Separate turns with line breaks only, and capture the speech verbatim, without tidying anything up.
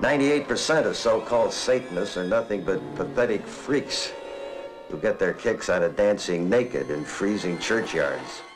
ninety-eight percent of so-called Satanists are nothing but pathetic freaks who get their kicks out of dancing naked in freezing churchyards.